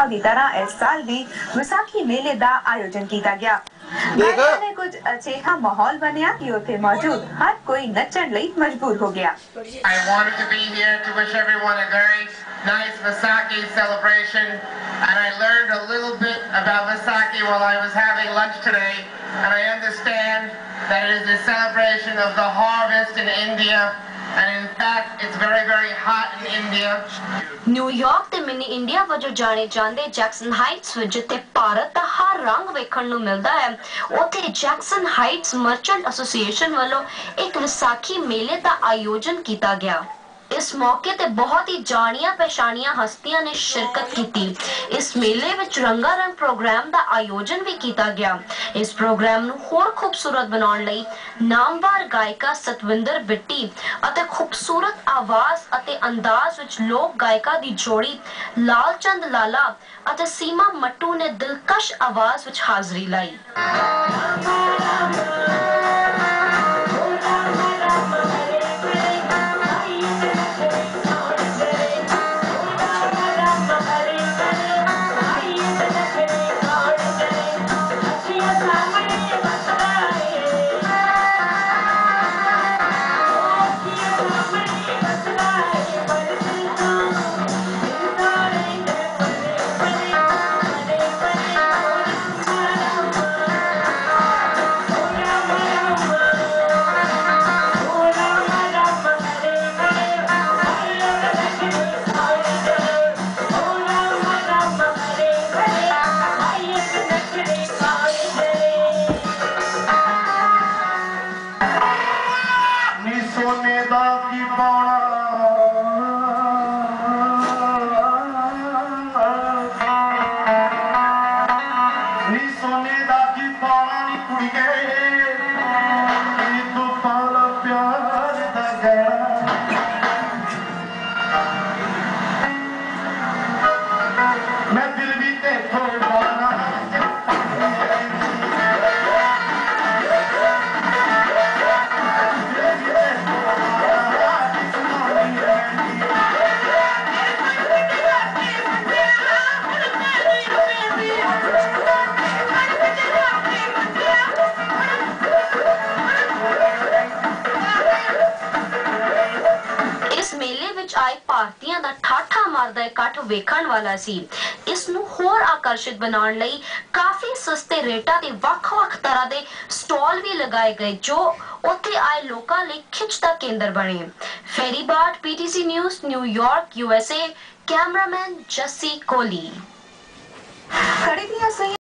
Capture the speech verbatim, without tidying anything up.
ਦੀ ਤਰ੍ਹਾਂ ਇਸ ਸਾਲ ਵੀ ਵਿਸਾਖੀ ਮੇਲੇ ਦਾ ਆਯੋਜਨ ਕੀਤਾ ਗਿਆ। ਗਾਇਕਾਂ ਨੇ ਕੁਝ ਅਜਿਹਾ ਮਾਹੌਲ ਬਣਿਆ ਕਿ ਉੱਥੇ ਮੌਜੂਦ ਹਰ ਕੋਈ ਨੱਚਣ ਲਈ ਮਜਬੂਰ ਹੋ ਗਿਆ। I wanted to be here to wish everyone a very nice Vaisakhi celebration, and I learned a little bit about Vaisakhi while I was having lunch today, and I understand that it is a celebration of the harvest in India. And in fact, it's very, very hot in India. New York ਤੇ mini India ਵਜੋਂ ਜਾਣੇ ਜਾਂਦੇ Jackson heights ਵਿੱਚ ਜਿੱਥੇ ਭਾਰਤ ਦਾ ਹਰ ਰੰਗ ਵੇਖਣ ਨੂੰ ਮਿਲਦਾ ਹੈ, ਉੱਥੇ ਜੈਕਸਨ ਹਾਈਟਸ ਮਰਚੈਂਟ ਐਸੋਸੀਏਸ਼ਨ ਵੱਲੋਂ ਇੱਕ ਵਿਸਾਖੀ ਮੇਲੇ ਦਾ ਆਯੋਜਨ ਕੀਤਾ ਗਿਆ। ਇਸ ਮੌਕੇ ਤੇ ਬਹੁਤ ਹੀ ਜਾਣੀਆਂ ਪਛਾਣੀਆਂ ਹਸਤੀਆਂ ਨੇ ਸ਼ਿਰਕਤ ਕੀਤੀ। ਇਸ ਮੇਲੇ ਵਿੱਚ ਰੰਗਾਰੰਗ ਪ੍ਰੋਗਰਾਮ ਦਾ ਆਯੋਜਨ ਵੀ ਕੀਤਾ ਗਿਆ। ਇਸ ਪ੍ਰੋਗਰਾਮ ਨੂੰ ਹੋਰ ਖੂਬਸੂਰਤ ਬਣਾਉਣ ਲਈ ਨਾਮਵਰ ਗਾਇਕਾ ਸਤਵਿੰਦਰ ਬਿੱਟੀ ਅਤੇ ਖੂਬਸੂਰਤ ਆਵਾਜ਼ ਅਤੇ ਅੰਦਾਜ਼ ਵਿੱਚ ਲੋਕ ਗਾਇਕਾਂ ਦੀ ਜੋੜੀ ਲਾਲਚੰਦ ਲਾਲਾ ਅਤੇ ਸੀਮਾ ਮੱਟੂ ਨੇ ਦਿਲਕਸ਼ ਆਵਾਜ਼ ਵਿੱਚ ਹਾਜ਼ਰੀ ਲਾਈ। सोने दा की पाना नी सोने दा की पाना नी कुड़िए नी तू पाला प्यार दा गहना मैं दिल भी ते थोड़ा ਆਏ ਭਾਰਤੀਆਂ ਦਾ ਠਾਠਾ ਮਾਰਦਾ ਇਕੱਠ ਵੇਖਣ ਵਾਲਾ ਸੀ। ਇਸ ਨੂੰ ਹੋਰ ਆਕਰਸ਼ਿਤ ਬਣਾਉਣ ਲਈ ਕਾਫੀ ਸਸਤੇ ਰੇਟਾਂ ਤੇ ਵੱਖ-ਵੱਖ ਤਰ੍ਹਾਂ ਦੇ ਸਟਾਲ ਵੀ ਲਗਾਏ ਗਏ ਜੋ ਉੱਥੇ ਆਏ ਲੋਕਾਂ ਲਈ ਖਿੱਚ ਦਾ ਕੇਂਦਰ ਬਣੇ। ਫੈਰੀਬਾਟ PTC news New York USA cameraman Jassi Kohli.